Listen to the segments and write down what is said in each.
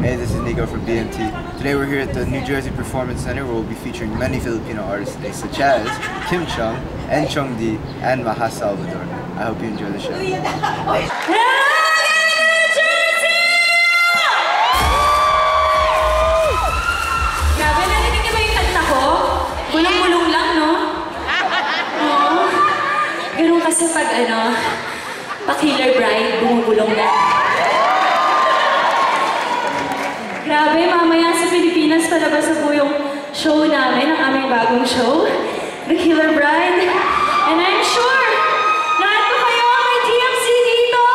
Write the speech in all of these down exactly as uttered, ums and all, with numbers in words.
Hey, this is Nico from B M T. Today we're here at the New Jersey Performance Center where we'll be featuring many Filipino artists today, such as Kim Chung, En Chong Di, and Maja Salvador. I hope you enjoy the show. Bulong-bulong lang, no? Oo. Ganun kasi pag, ano, pa-killer bride, bumubulong na. Grabe, mamaya sa Pilipinas palabas na po yung show namin, ang aming bagong show, The Killer Bride. And I'm sure, lahat po kayo may T M C dito?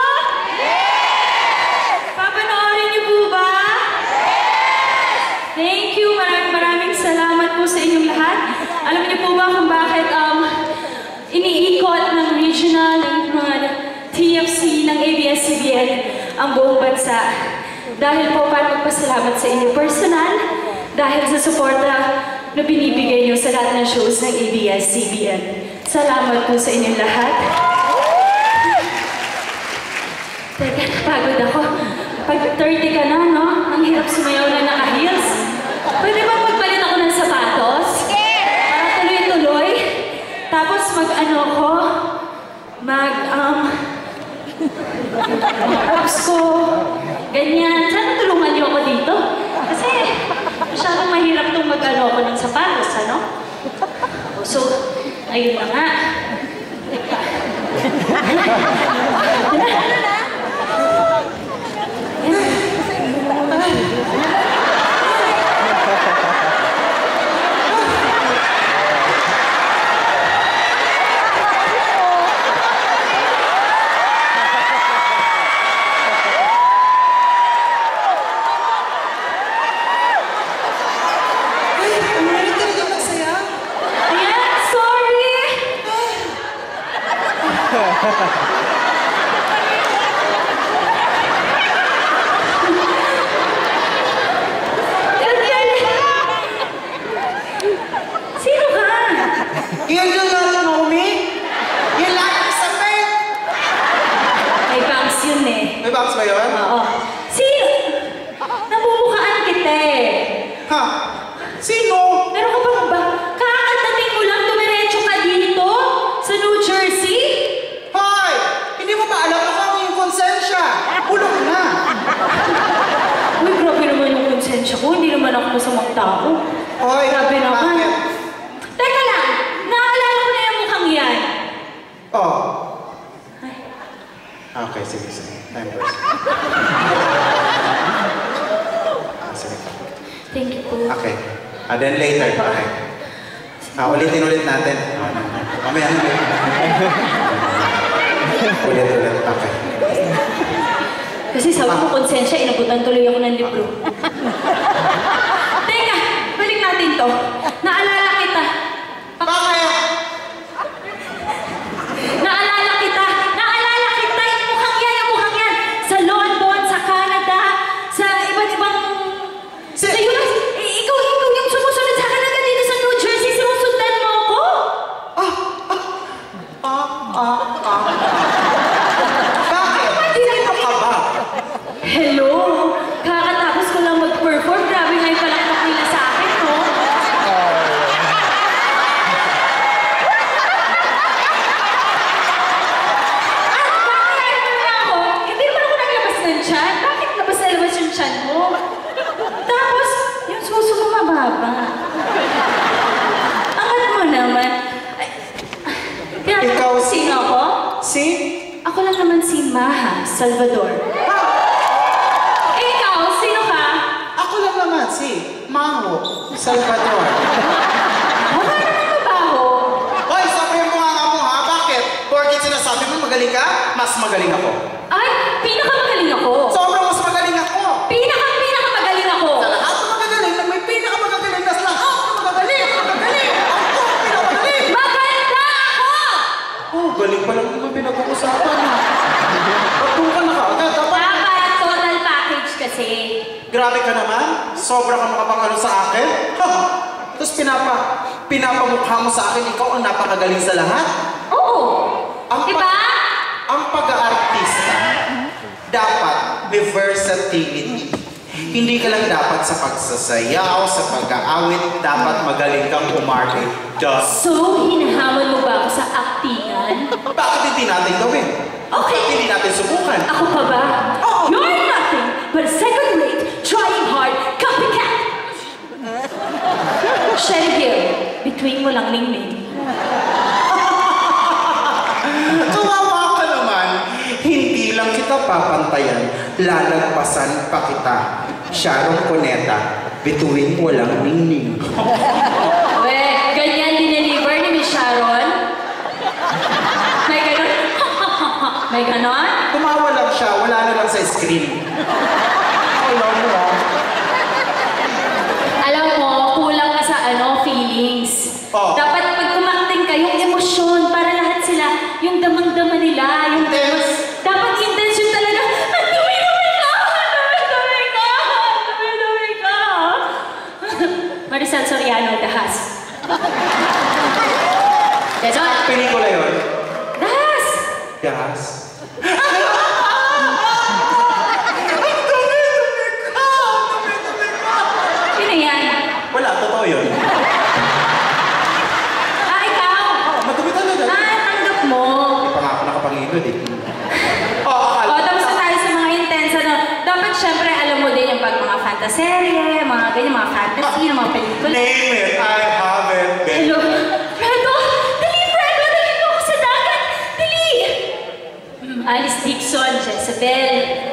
Papanoorin niyo po ba? Thank you, maraming maraming salamat po sa inyong lahat. Alam niyo po ba kung bakit um, iniikot ng regional, ng mga T F C, ng A B S C B N ang buong bansa? Dahil po para magpasalamat sa inyo personal, dahil sa suporta na binibigay niyo sa lahat ng shows ng A B S C B N. Salamat po sa inyong lahat. Teka, napagod ako. Pag thirty ka na, no? Ang hirap sumayaw na naka-heels. Pwede ba magpalit ako ng sapatos? Para tuloy-tuloy. Tapos mag-ano ko, mag, um, mag-ups ko, ganyan. Sana tulungan niyo ako dito. Kasi masyadong mahirap itong mag-ano ko ng sapatos, ano? So, ayun na nga. Sino ka? Iyan yung not know me? Yung lagi sa faith? May bangs yun eh. May bangs ba yun? Oo. Sino? Namumukhaan kita eh. Ha? Sino? Meron ka bang ba? Kakatating mo lang, dumiretso ka dito? Sa New Jersey? Hoy! Hindi mo ba alam ako ang yung konsensya? Ulog na! Uy, grabe naman yung konsensya ko. Hindi naman ako masamang tao. Hoy, grabe naman. bakit? Teka lang! Naalala ko na yung mukhang yan. Oh. Ay. Okay, sige, sige. Time first. Ah, sige. Thank you po. Okay. Ah, then later. Okay. Ah, ulitin ulit natin. Mamaya na. Ulit, ulit. Okay. Kasi sabi ko konsensya, inabutan tuloy ako ng libro. Teka, balik natin to. Naalala kita. Bakit? Naalala kita. Naalala kita. Yung mukhang yan, yung mukhang yan. Sa London, sa Canada, sa iba't ibang... Si sa U S. Eh, ikaw, ikaw yung sumusunod sa akin hanggang dito sa New Jersey. Sinusundan mo ako. Ah, ah, ah, ah, ah. Bakit? Sino ka ba? Hello? Kakatapos ko lang mag-perform. Grabe nga yung palakpak nila sa akin, no? At bakit na ako? Hindi naman ako naglabas ng tiyan. Bakit labas na labas yung tiyan mo? Tapos, yung suso mo mababa. Angat mo naman. Ay, kaya, Ikaw si- sino ako? Si? Ako lang naman si Maja Salvador. Eh, ikaw, sino ka? Ako lang naman si Maja Salvador. Mukha naman mabaho. Hoy, sabihin mo nga nga mo ha? Bakit? Porkit sinasabi mo magaling ka, mas magaling ako. Ay, pinakamagaling ako. Sobrang mas magaling ako. Pinaka, pinakamagaling ako. Sa lahat ng magagaling, na may pinakamagagaling na sa lahat ng magagaling. Magagaling! Ako, pinakamagaling! Maganda ako! Oh, galing pa lang naman pinag-uusapan ha. Pagtong ka na ka agad. Dapat... Dapat total package kasi. Grabe ka naman. Sobra ka makapangalo sa akin. Ha! Tapos pinapa, pinapamukha mo sa akin, ikaw ang napakagaling sa lahat. Oo. Ang Diba? ang pag-aartista, dapat may versatility. Hindi ka lang dapat sa pagsasayaw, sa pag-aawit, dapat magaling kang umarte. Duh. So, hinahamon mo ba ako sa aktingan? Bakit hindi natin gawin? Okay. Bakit hindi natin subukan? Ako pa ba? Oo. You're nothing but a second-rate, trying hard, copycat! Sherry Hill, between mo lang ningning. Kawawa ka naman. Hindi lang kita papantayan, lalagpasan pa kita. Sharon Cuneta, bituin mo lang ningning. We, ganyan dineliver ni Miss Sharon? May ganon? May ganon? Tumawa lang siya, wala na lang sa screen. Alam mo. Alam mo, kulang ka sa ano, feelings. Oh. Dapat pag umakting ka, yung emosyon, para lahat sila, yung damang-dama nila, yung Intense. dapat intention talaga. Ang dumi-dumi ka! Ang dumi-dumi ka! Ang dumi-dumi ka! Maricel Soriano, Dahas. Ganon. Pelikula yun. Dahas! Yes. Sino yan? Wala, totoo yun. Ah, ikaw? Oh, madumi talaga. Ah, tanggap mo. Hindi pa nga ako nakapanginod eh. Oh, akala. O, tapos na tayo sa mga intense, ano. Dapat syempre alam mo din yung pag mga fantaserye, mga ganyan, mga fantasy, mga pelikula. Name it, I haven't been. Hello? Fredo! Dali, Fredo! Dali mo ako sa dagat! Dali! Hmm, Alice Dixon, Jezebel.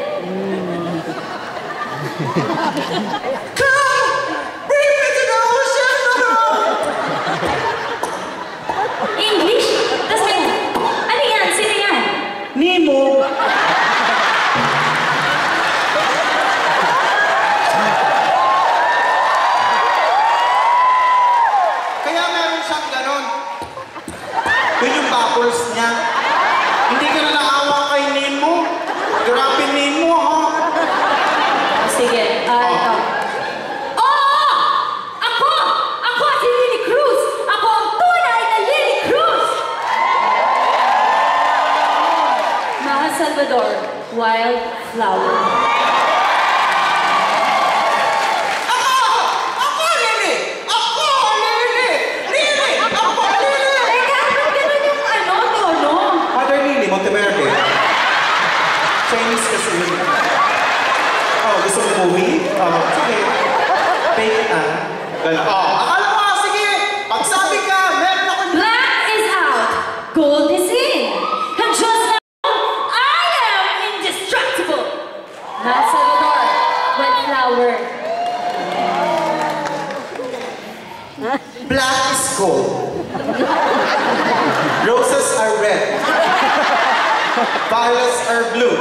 Come! Bring me to the ocean! English? Tapos may... Ano yan? Sino yan? Nemo! Kaya meron siyang ganon. Yun yung bubbles niya. Hindi ka na naawa kay Nemo. Grabe Nemo, ha? Sige, ah, ito. Oo! Ako! Ako si Lily Cruz! Ako ang tunay na Lily Cruz! Maja Salvador, Wildflower. Ako! Ako, Lily! Ako, Lily! Lily! Ako, Lily! Teka, ba't ganun yung ano, tono? Mother Lily, Monteverde. Chinese kasi yun. Oh, gusto mo movie? Oh, sige. Fake ah. Gano'n. Oh, akala mo, sige! Pagsabi ka, meron ako. Black is out, gold is in. And just now, I am indestructible. Maja Salvador, Wildflower. Black is gold. Roses are red. Violets are blue.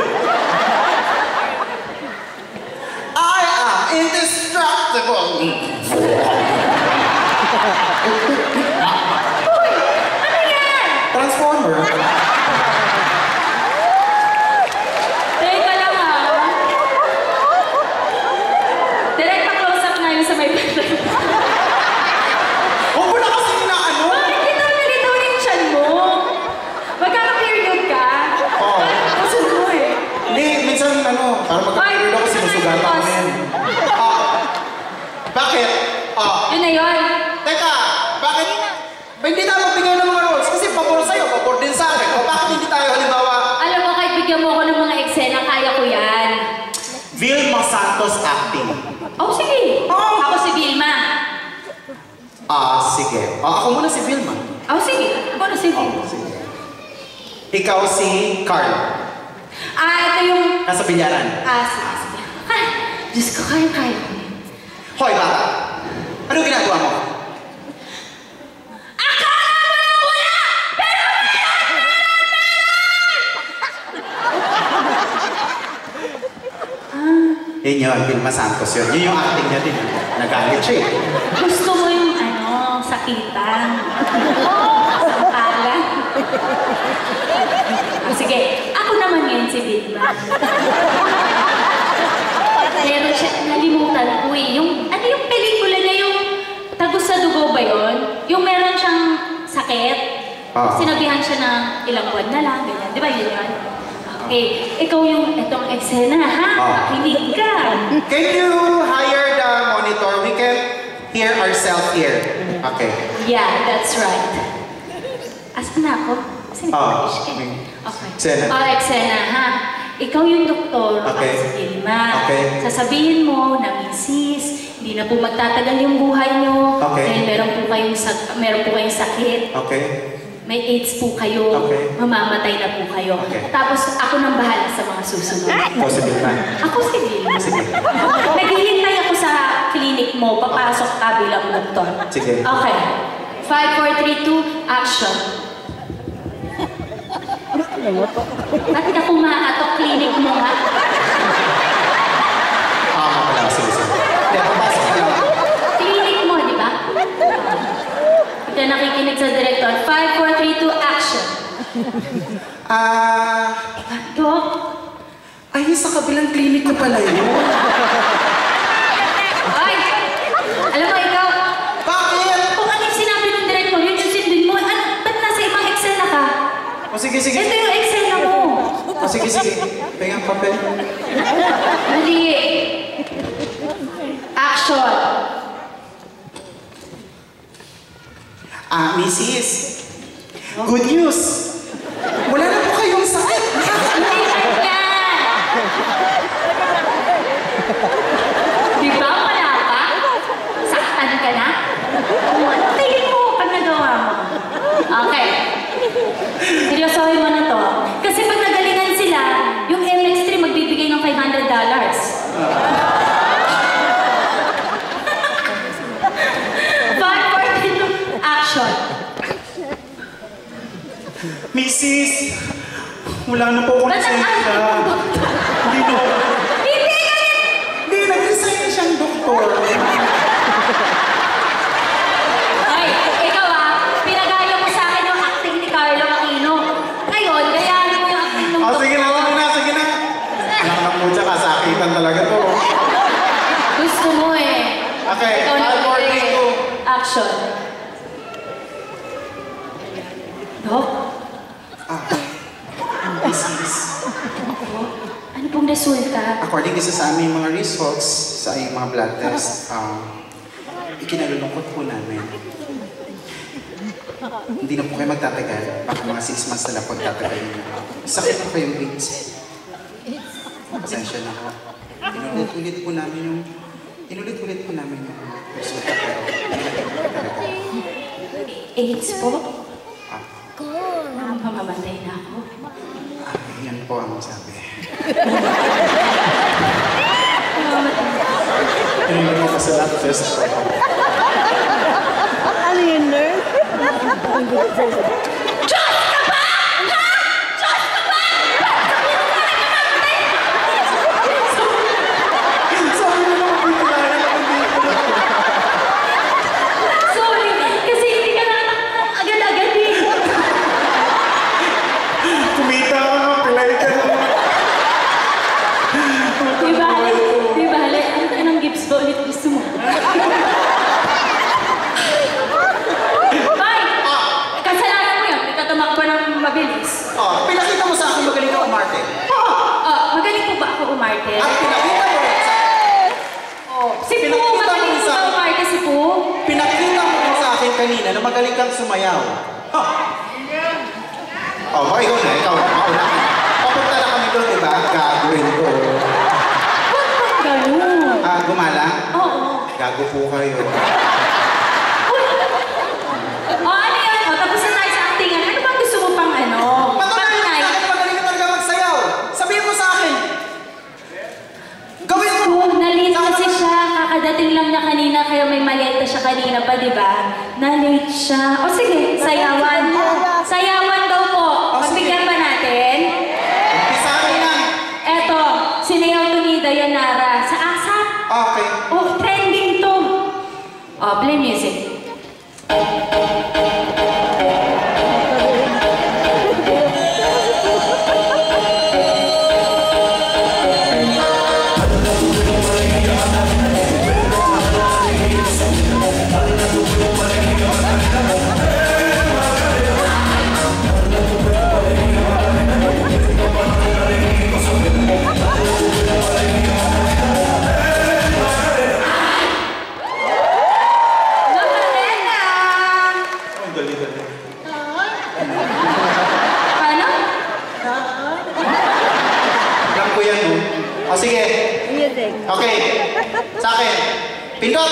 I am indestructible. Uy! Ano yan? Transformer. Teka lang ha. Direct pa-close up ngayon sa may banda. Huwag mo na kasi na ano. Bakit ito nalito yung tiyan mo? Magkaka-period ka? Oo. Gusto mo eh. Hindi, minsan ano, para magkakaroon ako sinusugatan ko na yan. Ah, bakit? Ah, Yun na yun. teka, bakit? Ba, hindi tayo magbigay ng mga roles kasi pabor sa'yo, pabor din sa akin. O bakit hindi tayo halimbawa, Alam mo, kahit bigyan mo ako ng mga eksena, kaya ko yan. Vilma Santos acting? Oh, sige. Oo. Ako si Vilma. Ah, sige. Ah, ako muna si Vilma. Oh, sige. Ako na si Vilma. Oh, sige. Ikaw si Carl. Ah, ito yung... Nasa bilyaran. Ah, sige, sige. Ay, Diyos ko, kaya-kaya ko yun. Hoy, bata. Ano ginagawa mo? Akala mo na wala! Pero meron! Yun yun, Vilma Santos yun. Yun yung acting niya din. Nagalit siya eh. Gusto mo yung ano, sakitan. Sangkalan. O sige, ako naman ngayon si Vilma. Meron siya, nalimutan ko eh. Yung, ano yung pelikula niya, yung Tagos sa Dugo ba yun? Yung meron siyang sakit. Ah. Sinabihan siya na ilang buwan na lang, ganyan. Di ba yun yun? Okay, ikaw yung itong eksena, ha? Ah. Kinig ka. Can you hire the monitor? We can hear ourselves here. Okay. Yeah, that's right. Asan na ako? Asan na Ah, ako? okay. Okay. Eksena. Oh, eksena, ha? Ikaw yung doktor Okay. para sa Gilma. Okay. Sasabihin mo na misis, hindi na po magtatagal yung buhay nyo. Okay. Dahil meron po kayong, sak meron po kayong sakit. Okay. May AIDS po kayo. Okay. Mamamatay na po kayo. Okay. Tapos ako nang bahala sa mga susunod. Possible na. Ako si Gilma. Sige. Naghihintay ako sa clinic mo. Papasok ka bilang doktor. Sige. Okay. five, four, three, two, action. Ba't ka kumakatok clinic mo, ha? Ah, pala. Sige, sige. Kaya papasok ka lang. Clinic mo, di ba? Ito nakikinig sa director. five, four, three, two, action. Ah, Dok, ay, sa kabilang klinik na pala yun. ay! Alam mo, ikaw, Bakit? kung ano yung sinabi ng director, yun yung sindin mo, ano, ba't nasa ibang eksena ka? O sige, sige. Ito yung eksena mo. O sige, sige. Pengang papel. Mali. Action. Ah, Missus Good news. Wala na po kayong sakit. Hindi kanya. Di ba wala pa? Saktan ka na? Tingin mo pag nagawa mo. Okay. Seryosohin mo na to. Kasi pag nagalingan sila, yung M X three magbibigay ng five hundred dollars. five, four, three, two, action. Missus wala na po akong Ba't ang lisensya. akin mo? Hindi na. Hindi ganyan! Hindi, nag-resign na siyang doktor. Ay, ikaw ah, pinagaya mo sa akin yung acting ni Carlo Aquino. Ngayon, gayahin mo yung acting ng O sige na, sige na, sige na. Anak na po siya, kasakitan talaga to. Gusto mo eh. Okay, Ikaw na five, four, ulit. three, two. Action. Dok, Missus ano pong resulta? according sa sa aming mga results, sa aming mga blood test, um, ikinalulungkot po namin. Hindi na po kayo magtatagal. Baka mga six months na lang po tatagalin na. Sakit po kayong AIDS. Pasensya na po. Inulit-ulit po namin yung inulit-ulit po namin yung resulta pero talaga. AIDS po? Ah, Mamamatay na ako. ah, yan po ang sabi. Tinignan mo pa sa lab test. Ano yun, nerd? Diyos ka ba? Ha? Diyos ka ba? Sabi mo naman po kilala naman dito. Sorry, kasi hindi ka nakatakbo agad-agad eh. Kumita ka nga, play ka naman. Di ba, di ba, like, ano anong gifts ba ulit gusto mo? Ay! Kasalanan mo yun, hindi ka tumakbo ng mabilis. Oh, pinakita mo sa akin magaling ka umarte. Ah, magaling po ba ako umarte? At pinakita mo rin sa Oh, si Pooh, Pinakita mo magaling rin po sa ba akin. umarte si Pooh? Pinakita mo rin sa akin kanina na magaling kang sumayaw. Ha? Oh, ikaw na, ikaw na. Mauna ka. Papunta na kami doon, di ba? Gagawin ko. Ba't ba't ganun? Ah, gumala? Oo. Gago po kayo. O ano yun? O, tapos na tayo sa actingan. Ano bang gusto mo pang ano? Patunayan mo Patunay. sa akin magaling ka talaga magsayaw. Sabihin mo sa akin. Gawin mo. Oh, na-late kasi siya. Kakadating lang niya kanina, kaya may maleta siya kanina pa, di ba? Na-late siya. O sige, sayawan. Sayawan daw po. O, sige. Pagbigyan ba natin? Umpisahan yan. Eto, sinayaw to ni Dayanara. Sa asap. Okay. Oh, trending to. Oh, play music. Okay. Sa akin. Pindot!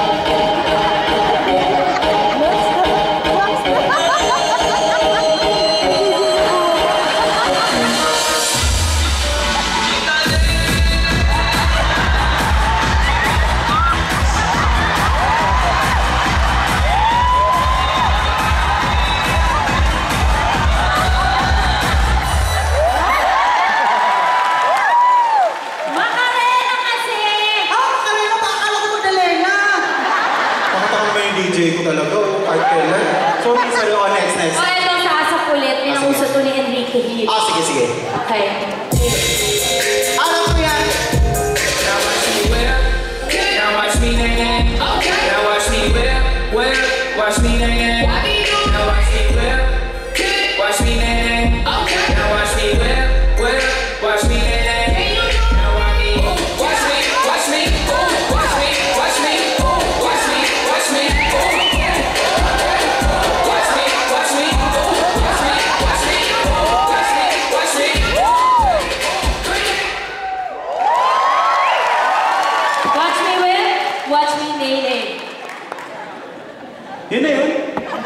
Ah, sige, sige. Okay. Alam ko yan. Now watch me whip. Now watch me nae. Now watch me whip, whip. Watch me nae. Now watch me whip. Watch me nae. Now watch me whip, whip. Watch me nae. Now watch me. Watch me, watch me. Watch me, watch me. Watch me, watch me. Watch me, watch me. Watch me, watch me. Watch me, Nene. Yun na yun.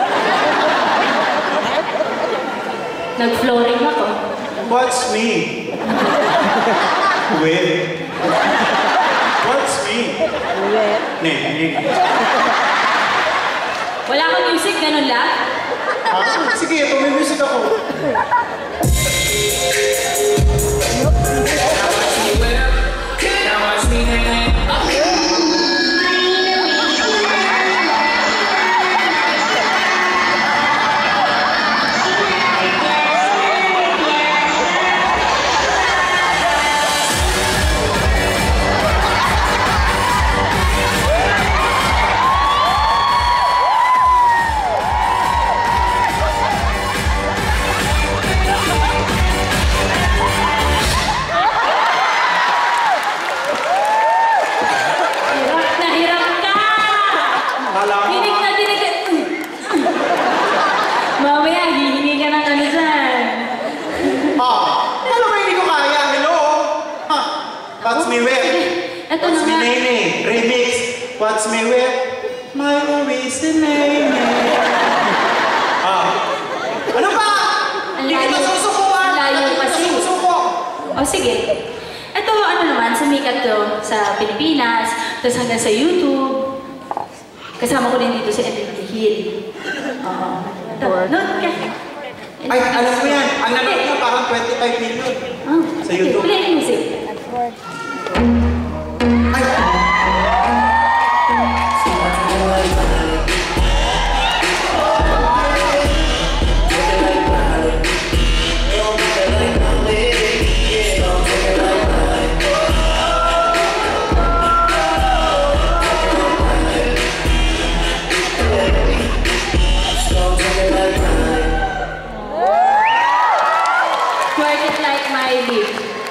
Nag-flooring ako. Watch me. With. Watch me. With. Ne, ne. Wala kang music, ganun lang? Ah, sige, ito may music ako. Now watch me whip. Now watch me nae. What's me with? Ito What's me na nga. nene? Remix. What's me with? My always the nene. Ah. Ano ba? Ang Hindi kita layo. susukuan. Ang layo Hindi kita kasi. susuko. O sige. Ito ano naman, sumikat to sa Pilipinas, tapos hanggang sa YouTube. Kasama ko din dito sa Enrique Hill. Oo. Ito. No, okay. Ay, alam ko yan. Ang nanonood na parang twenty-five million. Oh, Sa YouTube. Okay, play the music. Ay! Twerk it like Miley.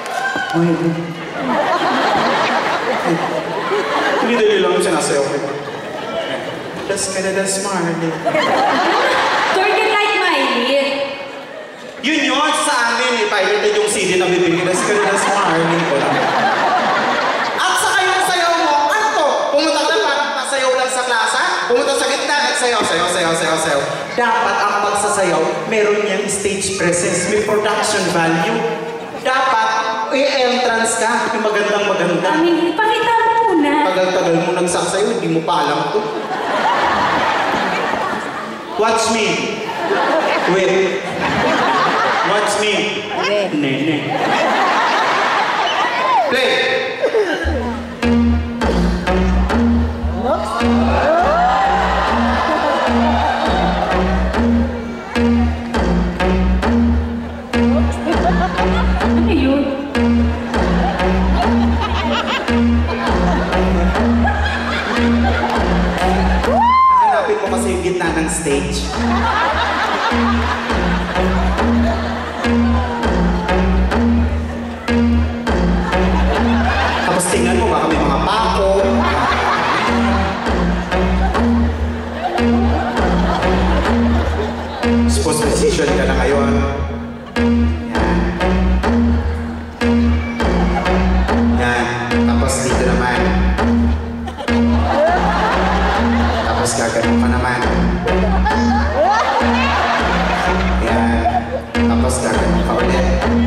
Hindi dali lang sinasayaw ko. Das ka na das Marley. Twerk it like Miley. Yun yun sa amin eh. Pirated yung C D na bibigyan. Das ka na das Marley. At saka yung sayaw mo, ano to? Pumunta ka na parang pasayaw lang sa klasa? Pumunta sa gitna, nagsayaw, sayaw, sayaw, sayaw, sayaw. Dapat ang pagsasayaw, meron niyang stage presence, may production value. Dapat, i-entrance ka, yung magandang maganda. Mami, pakita mo muna. Tagal-tagal mo nagsasayaw, hindi mo pa alam to. Watch me. Wait. Watch me. Wait. Nene. Play. Ano yun? Hanapin mo kasi yung gitna ng stage. Tapos tingnan mo, baka may mga pako. Suppose position ka na ngayon. Yan. Yan. Tapos dito Ito naman. Tapos gaganon ka naman. Yan. Tapos gaganon ka ulit.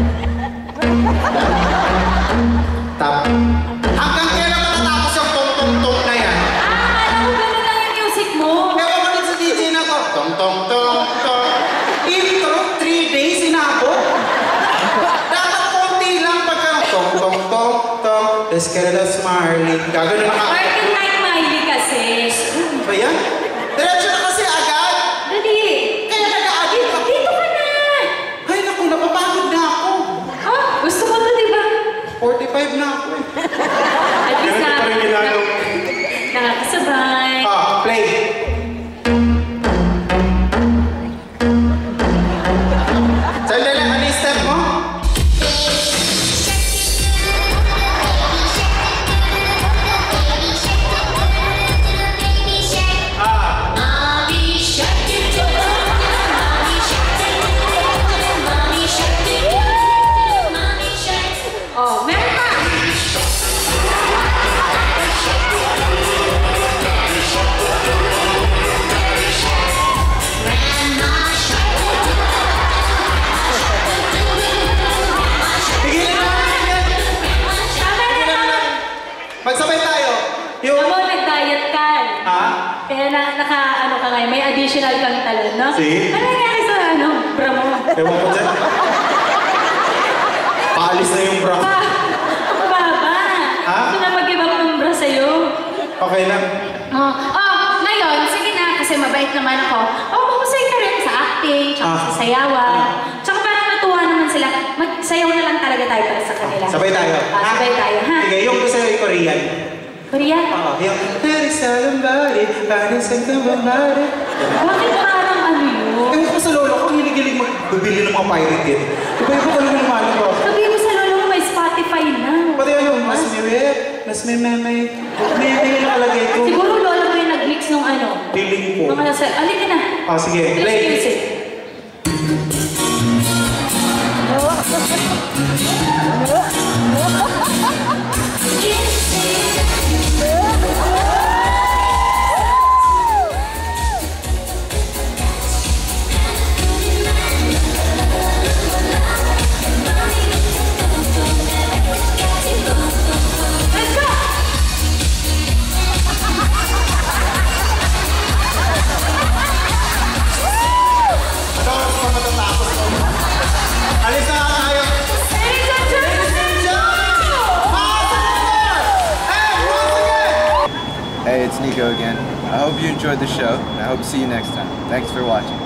Tap. Hanggang kailan matatapos yung tong-tong-tong na yan? Ah, alam ko gano'n lang yung music mo. Ewan ko din sa D J na to. Tong-tong-tong-tong. Intro, three days inabot. Dapat konti lang pagka tong-tong-tong-tong. Let's get it smartly. Gagano na ka. Working like Miley kasi. Ba yan? Diretso na kasi agad. Dali. Kaya nag-aagit ka. Dito ka na. Ay naku, napapagod na ako. Ah, gusto mo to, di ba? forty-five na ako eh. At least Ganun na, pa rin ginagawa. nakakasabay. Ah, play. Sandali, ano yung step mo? Oh, meron pa. Tigilan na natin yan. Tama na, tama. Magsabay tayo. Yung... Amo, nag-diet ka. Ha? Kaya na, naka, ano ka ngayon, may additional kang talon, no? See? Ano nangyari sa, ano, bra mo? Ewan ko dyan. Paalis na yung bra. Pa, ang baba. Ha? Gusto na mag-give up ng bra sa'yo. Okay lang. Oh, oh, ngayon, sige na, kasi mabait naman ako. Oh, mahusay ka rin sa acting, tsaka Ah. sa sayawan. Tsaka parang natuwa naman sila. Magsayaw na lang talaga tayo para sa kanila. Sabay tayo. Ah, sabay tayo, ha? Sige, yung gusto yung Korean. Korean? Oo, yung... There is somebody, there is somebody. Bakit parang ano yun? Ewan ko sa lolo ko, hinigilig magbibili ng mga pirate kit. Iba iba talaga naman ko. Sabi mo sa lolo mo, may Spotify na. Pati ano, mas may whip, mas may memay, may may nakalagay ko. Siguro lolo mo yung nag-mix nung ano. Feeling ko. Mga nasa, alin ka na. Ah, sige, Let's play. music. Let's go! Tapos pa matatapos ko. Alis na tayo. Ladies and gentlemen! Hey, it's Nico again. I hope you enjoyed the show, and I hope to see you next time. Thanks for watching.